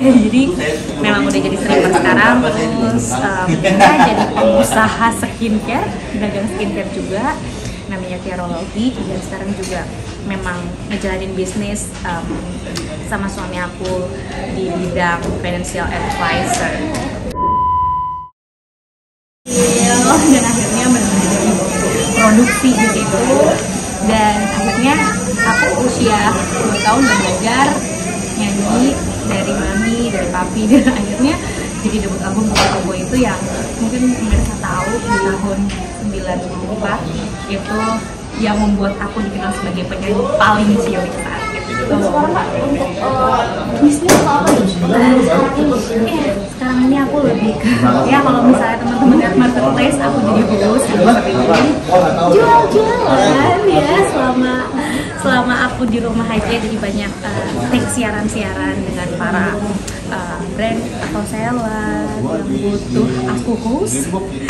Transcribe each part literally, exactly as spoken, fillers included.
Jadi memang udah jadi streamer sekarang, terus um, ya jadi pengusaha skincare, dagang skincare juga, namanya Tiarologi. Dan sekarang juga memang ngejalanin bisnis um, sama suami aku di bidang financial advisor. Dan akhirnya benar-benar produksi di situ, dan akhirnya aku usia dua tahun belajar nyanyi dari mami, dari papi, dan akhirnya jadi debut album Bobo itu yang mungkin pemirsa tahu di tahun sembilan puluh empat itu yang membuat aku dikenal sebagai penyanyi paling cilik saat itu. Sekarang Kak, untuk uh, bisnis apa nih? Eh, sekarang ini aku lebih ke, ya kalau misalnya teman-teman lihat marketplace, aku jadi host, jual-jualan ya selama selama aku di rumah aja. Jadi banyak uh, take siaran-siaran dengan para uh, brand atau seller yang butuh aku host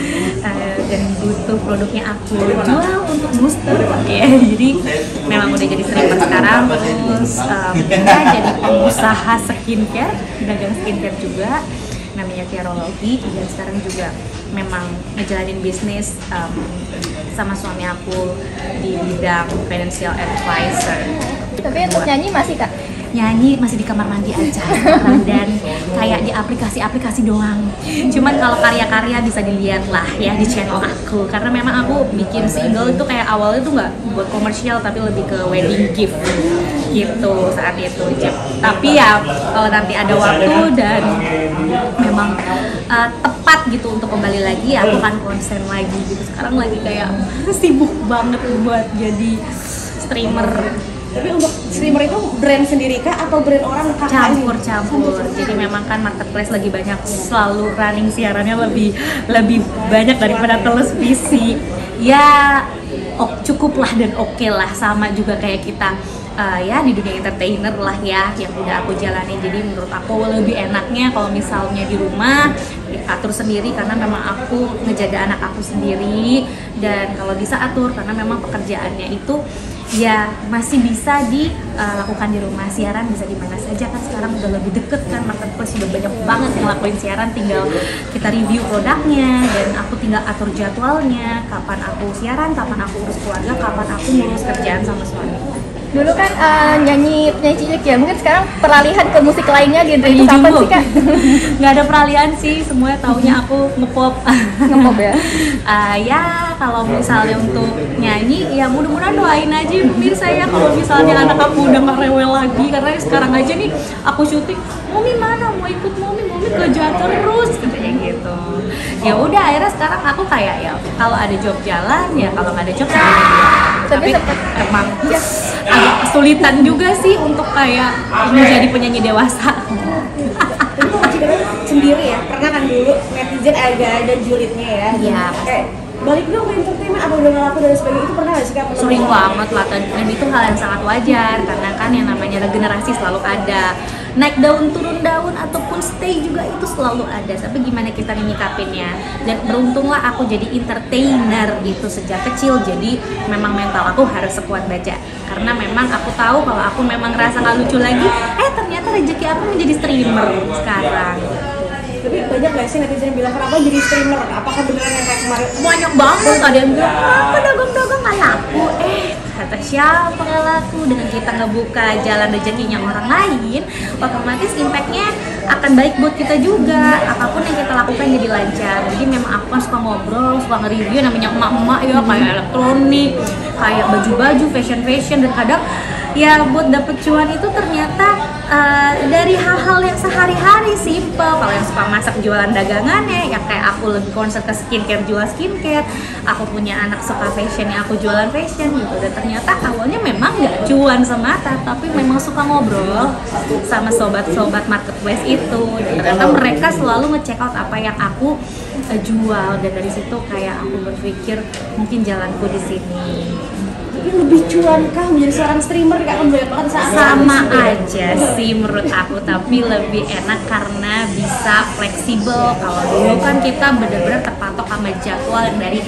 uh, dan butuh produknya aku jual untuk booster ya. Jadi memang udah jadi streamer sekarang, terus um, ya jadi pengusaha skincare, dagang skincare juga, namanya Tiarologi. Dan sekarang juga memang ngejalanin bisnis um, sama suami aku di bidang financial advisor. Tapi untuk nyanyi masih Kak? Nyanyi masih di kamar mandi aja dan kayak di aplikasi-aplikasi doang. Cuman kalau karya-karya bisa dilihat lah ya di channel aku, karena memang aku bikin single itu kayak awalnya tuh nggak buat komersial tapi lebih ke wedding gift gitu saat itu. Tapi ya kalau nanti ada waktu dan memang uh, tepat gitu untuk kembali lagi, ya aku kan konsen lagi gitu. Sekarang lagi kayak sibuk banget buat jadi streamer. Tapi untuk streamer itu brand sendiri kah atau brand orang kah? Campur-campur. Jadi memang kan marketplace lagi banyak, selalu running siarannya lebih lebih banyak daripada televisi. Ya oh, cukup lah dan oke okay lah, sama juga kayak kita uh, ya di dunia entertainer lah ya yang udah aku jalani. Jadi menurut aku lebih enaknya kalau misalnya di rumah atur sendiri, karena memang aku ngejaga anak aku sendiri, dan kalau bisa atur karena memang pekerjaannya itu ya masih bisa dilakukan di rumah. Siaran bisa di mana saja kan, sekarang udah lebih deket kan, marketplace sudah banyak banget yang ngelakuin siaran, tinggal kita review produknya dan aku tinggal atur jadwalnya, kapan aku siaran, kapan aku urus keluarga, kapan aku ngurus kerjaan sama suami. Dulu kan uh, nyanyi penyanyi cilik ya, mungkin sekarang peralihan ke musik lainnya gitu. Itu apa sih Kak? Nggak ada peralihan sih, semuanya taunya aku ngepop. Ngepop ya? uh, ya kalau misalnya untuk nyanyi, ya mudah-mudahan doain aja pemirsa ya, kalau misalnya anak aku udah nggak rewel lagi, karena sekarang aja nih aku syuting, Mami mana mau ikut Mami, Mami kerja terus katanya gitu. Ya udah akhirnya sekarang aku kayak ya kalau ada job jalan, ya kalau nggak ada job jalan. Tapi, tapi emang ya, agak kesulitan juga sih untuk kayak menjadi penyanyi dewasa. Itu masih dengan sendiri ya, karena kan dulu netizen agak ada julidnya ya. Iya. Kayak balik dong ke entertainment atau udah ngelaku dan sebagainya, itu pernah nggak sih Kak? Sering banget lah, dan itu hal yang sangat wajar karena kan yang namanya regenerasi selalu ada. Naik daun turun daun ataupun stay juga itu selalu ada, tapi gimana kita menyikapinnya. Dan beruntunglah aku jadi entertainer itu sejak kecil, jadi memang mental aku harus sekuat baja, karena memang aku tahu kalau aku memang ngerasa nggak lucu lagi, eh ternyata rezeki aku menjadi streamer sekarang. Tapi banyak nggak sih netizen yang bilang kenapa jadi streamer? Apakah beneran yang kayak kemarin? Banyak banget, ada yang bilang apa dagang-dagang nggak laku, eh kata siapa nggak laku. Dengan kita ngebuka jalan rezekinya orang lain, otomatis impactnya akan baik buat kita juga. Apapun yang kita lakukan jadi lancar. Jadi memang aku kan suka ngobrol, suka nge-review, namanya emak-emak ya, kayak elektronik, kayak baju-baju, fashion-fashion, dan kadang ya buat dapet cuan itu ternyata uh, dari hal-hal yang sehari-hari simple. Kalau yang suka masak jualan dagangannya, ya kayak aku lebih concern ke skincare, jual skincare. Aku punya anak suka fashion, ya aku jualan fashion gitu. Dan ternyata awalnya memang nggak cuan semata, tapi memang suka ngobrol sama sobat-sobat marketplace itu. Dan ternyata mereka selalu nge-check out apa yang aku uh, jual, dan dari situ kayak aku berpikir mungkin jalanku di sini. Tapi lebih cuan kah menjadi seorang streamer? Kak kan banyak banget saat sama aja sih menurut aku, tapi lebih enak karena bisa fleksibel. Kalau dulu kan kita benar-benar terpatok sama jadwal yang dari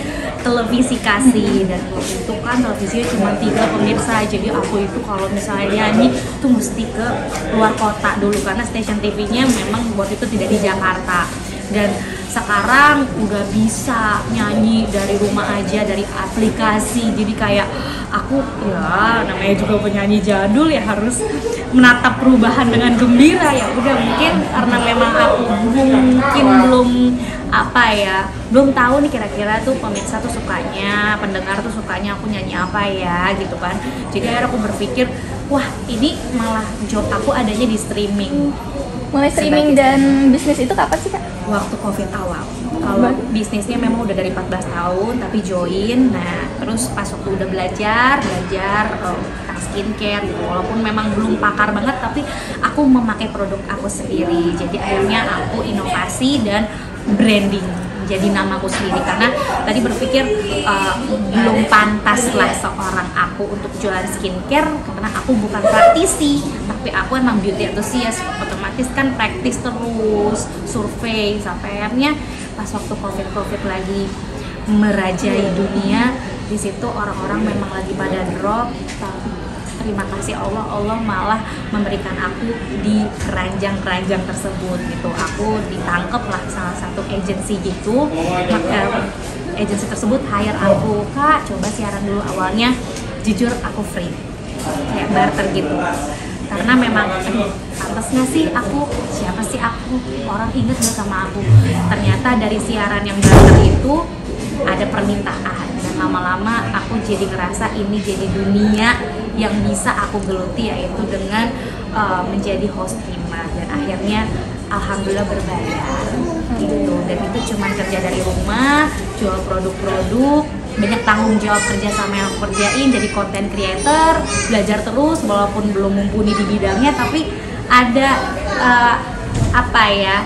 televisi kasih, dan waktu itu kan televisinya cuma tiga pemirsa, jadi aku itu kalau misalnya nyanyi tuh mesti ke luar kota dulu karena stasiun T V-nya memang waktu itu tidak di Jakarta. Dan sekarang udah bisa nyanyi dari rumah aja, dari aplikasi, jadi kayak aku ya namanya juga penyanyi jadul ya harus menatap perubahan dengan gembira. Ya udah, mungkin karena memang aku mungkin belum apa ya belum tahu nih kira-kira tuh pemirsa tuh sukanya, pendengar tuh sukanya aku nyanyi apa ya gitu kan. Jadi akhirnya aku berpikir, wah ini malah job aku adanya di streaming. Mulai streaming dan bisnis itu kapan sih Kak? Waktu Covid awal. Kalau bisnisnya memang udah dari empat belas tahun tapi join. Nah, terus pas waktu udah belajar, belajar uh, tentang skincare gitu. Walaupun memang belum pakar banget tapi aku memakai produk aku sendiri. Jadi akhirnya aku inovasi dan branding jadi namaku sendiri karena tadi berpikir uh, belum pantas lah seorang aku untuk jualan skincare karena aku bukan praktisi tapi aku emang beauty enthusiast, otomatis kan praktis terus survei sampai akhirnya pas waktu covid covid lagi merajai dunia, di situ orang-orang memang lagi pada drop, tapi terima kasih Allah, Allah malah memberikan aku di keranjang-keranjang tersebut gitu. Aku ditangkep lah salah satu agensi gitu, maka agensi tersebut hire aku, Kak coba siaran dulu. Awalnya jujur aku free, kayak barter gitu, karena memang aduh pantas nggak sih aku, siapa sih aku, orang inget gak sama aku. Ternyata dari siaran yang barter itu ada permintaan, dan lama-lama aku jadi ngerasa ini jadi dunia yang bisa aku geluti, yaitu dengan uh, menjadi host prima, dan akhirnya alhamdulillah berbayar gitu. Dan itu cuma kerja dari rumah, jual produk-produk, banyak tanggung jawab kerja sama yang aku kerjain, jadi content creator, belajar terus walaupun belum mumpuni di bidangnya, tapi ada uh, apa ya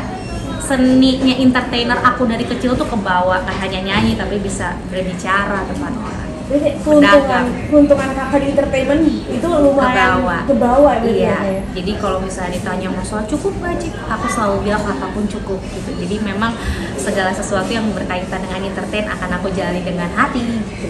seninya entertainer aku dari kecil tuh kebawa, kan hanya nyanyi tapi bisa berbicara depan orang. Jadi keuntungan, keuntungan kakak di entertainment itu lumayan kebawa, kebawa iya. Ya. Jadi kalau misalnya ditanya masalah cukup gak Cik, aku selalu bilang apapun cukup gitu. Jadi memang segala sesuatu yang berkaitan dengan entertain akan aku jalani dengan hati gitu.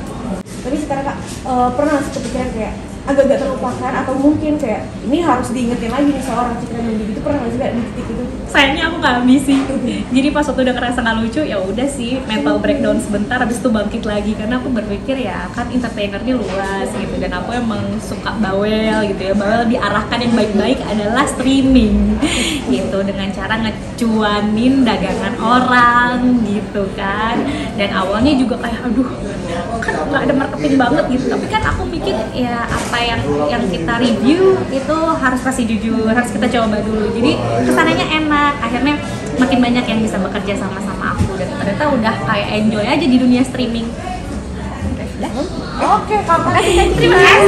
Tapi sekarang kak uh, pernah sih kepikiran kayak agak-agak terlupakan atau mungkin kayak ini harus diingetin lagi nih seorang Citra Nindi gitu, pernah nggak sih kayak di titik itu? Sayangnya aku nggak ambisi. Jadi pas waktu udah ngerasa nggak lucu ya udah sih mental breakdown sebentar, habis itu bangkit lagi karena aku berpikir ya kan entertainernya luas gitu, dan aku emang suka bawel gitu ya. Bawel diarahkan yang baik-baik adalah streaming gitu, dengan cara ngecuanin dagangan orang gitu kan. Dan awalnya juga kayak aduh kan nggak ada marketing banget gitu, tapi kan aku mikir ya apa yang yang kita review itu harus pasti jujur, harus kita coba dulu. Jadi kesananya enak, akhirnya makin banyak yang bisa bekerja sama-sama aku, dan ternyata udah kayak enjoy aja di dunia streaming. Oke, kakak Terima kasih.